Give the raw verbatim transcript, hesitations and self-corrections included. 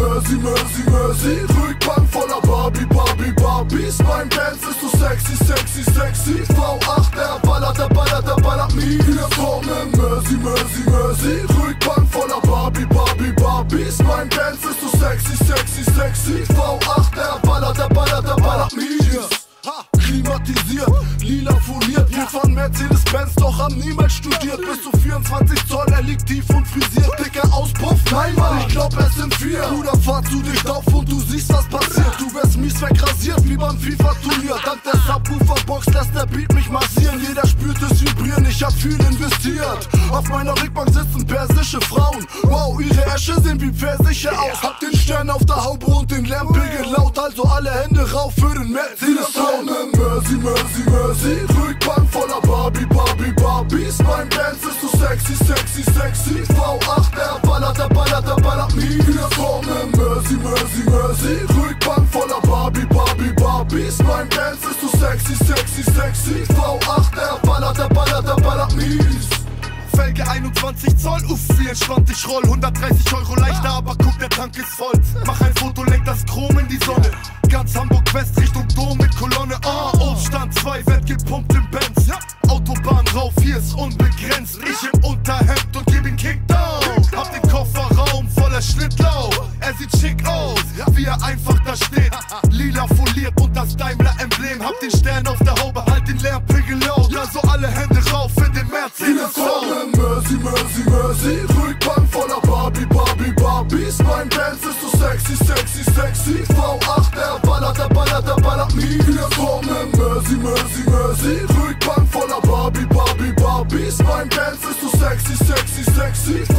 Mercy, Mercy, Mercy. Rückbank voller Barbie, Barbie, Barbies. Mein Benz ist so sexy, sexy, sexy. V acht, er ballert, er ballert, er ballert mies. Wir kommen, Mercy, Mercy, Mercy. Rückbank voller Barbie, Barbie, Barbies. Mein Benz ist so sexy, sexy, sexy. V acht, er ballert, er ballert, er ballert mies. Klimatisiert, lila foliert, wir fahren Mercedes-Benz, doch haben niemals studiert. Bis zu vierundzwanzig Zoll, er liegt tief und frisiert. Dicker Auspuff, nein Mann, ich glaub es sind vier. Bruder, fahr zu dich auf und du siehst was passiert. Du wirst mies wegrasiert, wie beim FIFA-Turnier. Dank der Subwoofer-Box lässt der Beat mich massieren. Jeder spürt es vibrieren, ich hab viel investiert. Auf meiner Rückbank sitzen persische Frauen. Wow, ihre Äsche sehen wie Pfirsiche aus. Hab den Stern auf der Haube und den Lärmpegel laut. Also alle Hände rauf für den Mercedes-Sound. Mercy, Mercy, Mercy. Rückbank voller Barbie, Barbie, Barbies. Mein Benz ist so sexy, sexy, sexy. V acht, er ballert, er ballert, er ballert mies. Wir kommen, Mercy, Mercy, Mercy. Rückbank voller Barbie, Barbie, Barbies. Mein Benz ist so sexy, sexy, sexy. V acht, er ballert, er ballert, er ballert mies. Felge einundzwanzig Zoll, uff, wie entspannt ich roll. hundertdreißig Euro leichter, aber guck, der Tank ist voll. Mach ein Foto, lenk das Chrom in die Sonne. Ganz Hamburg West Richtung Dom mit Kolonne. Ah, Obststand zwei, wird gepumpt im Benz. Autobahn rauf, hier ist unbegrenzt. Ich im Unterhemd und geb ihn Kickdown. Hab den Kofferraum voller Schnittlau. Er sieht schick aus, wie er einfach da steht. Lila foliert und das Daimler-Emblem. Hab den Stern auf der Haube, halt den Lärmpegel laut. Ja, so alle Hände rauf für den Mercedes-Sound. Mercy, Mercy, Mercy. Rückbank voller Barbie, Barbie, Barbies. Mein Benz ist so sexy, sexy, sexy. V acht, er ballert, er ballert, er ballert mies. Wir kommen, Mercy, Mercy, Mercy. Rückbank voller Barbie, Barbie, Barbies. Mein Benz ist so sexy, sexy, sexy.